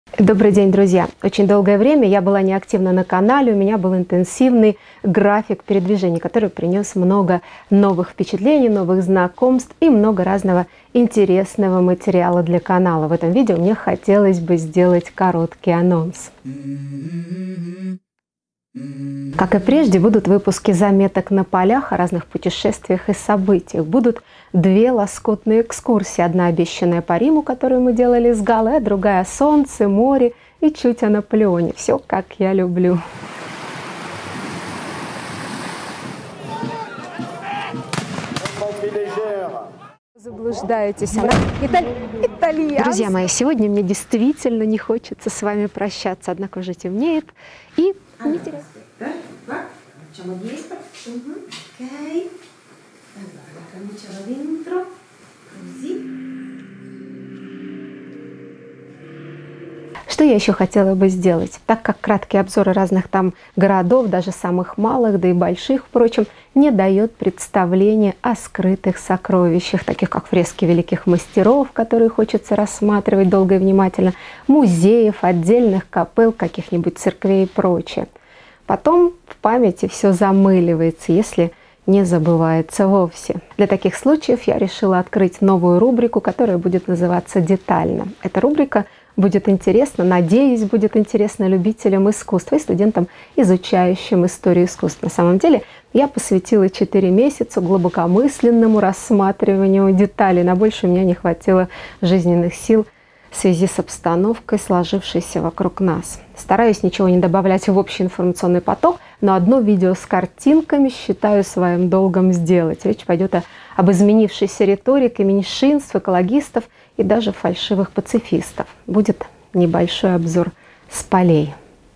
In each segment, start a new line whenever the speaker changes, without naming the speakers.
Добрый день, друзья! Очень долгое время я была неактивна на канале, у меня был интенсивный график передвижений, который принес много новых впечатлений, новых знакомств и много разного интересного материала для канала. В этом видео мне хотелось бы сделать короткий анонс. Как и прежде, будут выпуски заметок на полях о разных путешествиях и событиях. Будут две лоскутные экскурсии. Одна обещанная по Риму, которую мы делали с Галой, а другая о солнце, море и чуть о Наполеоне. Все, как я люблю. Заблуждаетесь, она итальянка. Друзья мои, сегодня мне действительно не хочется с вами прощаться, однако уже темнеет и не теряйте.
Facciamo dietro, ok, allora la camicia va dentro, così.
Что я еще хотела бы сделать? Так как краткие обзоры разных там городов, даже самых малых, да и больших, впрочем, не дает представления о скрытых сокровищах, таких как фрески великих мастеров, которые хочется рассматривать долго и внимательно, музеев, отдельных капелл, каких-нибудь церквей и прочее. Потом в памяти все замыливается, если не забывается вовсе. Для таких случаев я решила открыть новую рубрику, которая будет называться «Детально». Эта рубрика будет интересна, надеюсь, будет интересна любителям искусства и студентам, изучающим историю искусства. На самом деле я посвятила 4 месяца глубокомысленному рассматриванию деталей. На больше у меня не хватило жизненных сил в связи с обстановкой, сложившейся вокруг нас. Стараюсь ничего не добавлять в общий информационный поток, но одно видео с картинками считаю своим долгом сделать. Речь пойдет об изменившейся риторике меньшинств, экологистов и даже фальшивых пацифистов. Будет небольшой обзор с полей.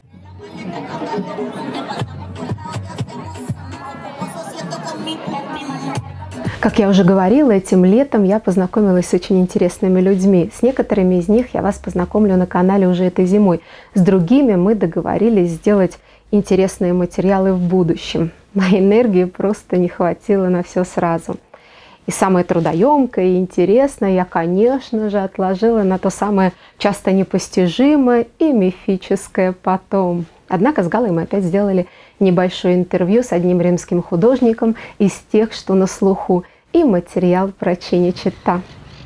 Как я уже говорила, этим летом я познакомилась с очень интересными людьми. С некоторыми из них я вас познакомлю на канале уже этой зимой. С другими мы договорились сделать интересные материалы в будущем. Моей энергии просто не хватило на все сразу. И самое трудоемкое и интересное я, конечно же, отложила на то самое часто непостижимое и мифическое потом. Однако с Галой мы опять сделали небольшое интервью с одним римским художником из тех, что на слуху, и материал про Чинечиtta.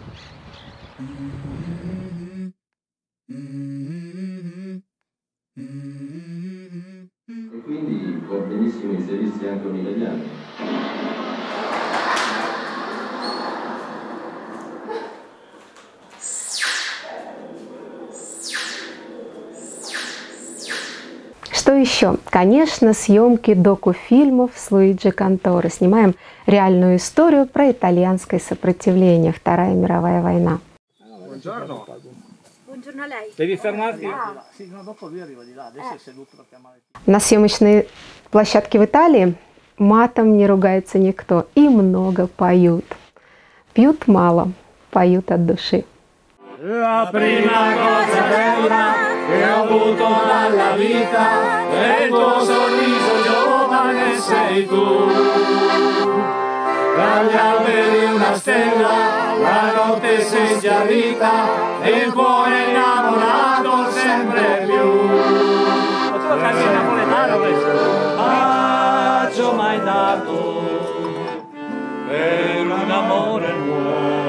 Quindi può benissimo inserirsi anche un italiano.
Что еще? Конечно, съемки докуфильмов с Луиджи Конторо. Снимаем реальную историю про итальянское сопротивление, Вторая мировая война.
Buongiorno. Buongiorno a lei. Devi fermarti? Sì, no, dopo lui arriva di là. Adesso è seduto per chiamare.
На съемочной площадке в Италии матом не ругается никто и много поют. Пьют мало, поют от души.
La prima cosa bella che ho avuto dalla vita è il tuo sorriso giovane sei tu. Tra gli alberi una stella, la notte sei schiarita e il cuore innamorato sempre più. Ma tu canti napoletano questo? Bacio mai dato per un amore nuovo.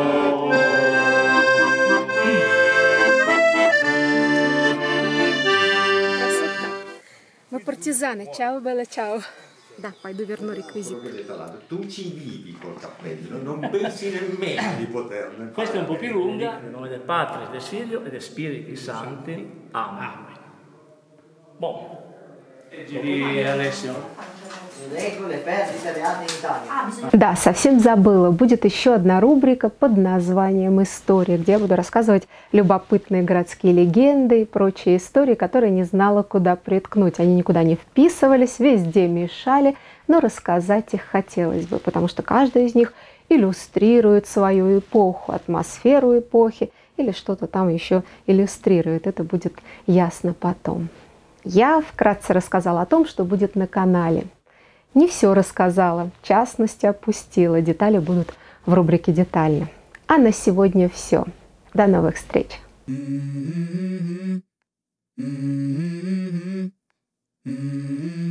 Мы партизаны. Ciao, bella ciao. Да, poi верну реквизит.
Tu ci vivi col cappello, non pensi nemmeno di poterne.
Questa è un po' più lunga, nel nome del Padre, del Figlio e del Spiriti Santi. Amen. Boh. Di Alessio.
Да, совсем забыла. Будет еще одна рубрика под названием «История», где я буду рассказывать любопытные городские легенды и прочие истории, которые не знала, куда приткнуть. Они никуда не вписывались, везде мешали, но рассказать их хотелось бы, потому что каждая из них иллюстрирует свою эпоху, атмосферу эпохи или что-то там еще иллюстрирует. Это будет ясно потом. Я вкратце рассказала о том, что будет на канале. Не все рассказала, в частности опустила. Детали будут в рубрике «Детально». А на сегодня все. До новых встреч!
Mm-hmm. Mm-hmm.